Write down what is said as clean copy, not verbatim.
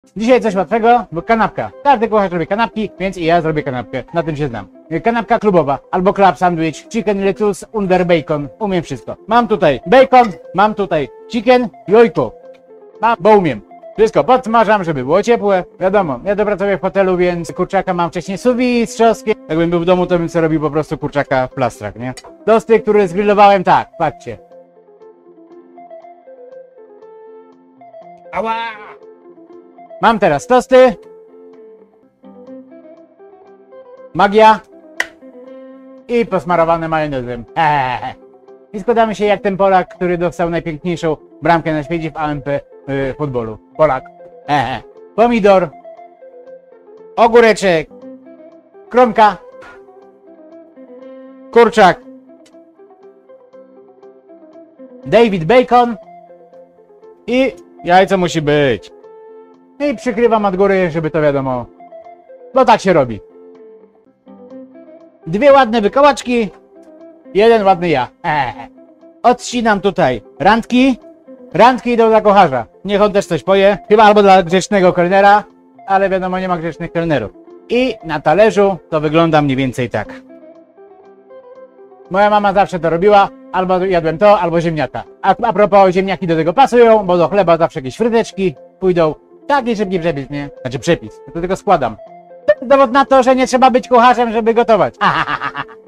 Dzisiaj coś łatwego, bo kanapka. Każdy kucharz robi kanapki, więc i ja zrobię kanapkę. Na tym się znam. Kanapka klubowa, albo club sandwich, chicken lettuce under bacon. Umiem wszystko. Mam tutaj bacon, mam tutaj chicken, jojko. Mam, bo umiem. Wszystko podsmażam, żeby było ciepłe. Wiadomo, ja pracuję w hotelu, więc kurczaka mam wcześniej sous vide z trzoskiem. Jakbym był w domu, to bym sobie robił po prostu kurczaka w plastrach, nie? Tosty, które zgrillowałem tak, patrzcie. Ała! Mam teraz tosty. Magia. I posmarowane majonezem. I składamy się jak ten Polak, który dostał najpiękniejszą bramkę na świecie w AMP futbolu. Polak. Pomidor. Ogóreczek. Kromka. Kurczak. David Bacon. I jajco musi być. I przykrywam od góry, żeby to wiadomo. Bo tak się robi. Dwie ładne wykołaczki. Jeden ładny ja. Odcinam tutaj randki. Randki idą dla kocharza. Niech on też coś poje. Chyba albo dla grzecznego kelnera. Ale wiadomo, nie ma grzecznych kelnerów. I na talerzu to wygląda mniej więcej tak. Moja mama zawsze to robiła. Albo jadłem to, albo ziemniaka. A propos, ziemniaki do tego pasują, bo do chleba zawsze jakieś fryteczki pójdą. Taki szybki przepis, nie? Znaczy przepis. Ja to tylko składam. Dowód na to, że nie trzeba być kucharzem, żeby gotować.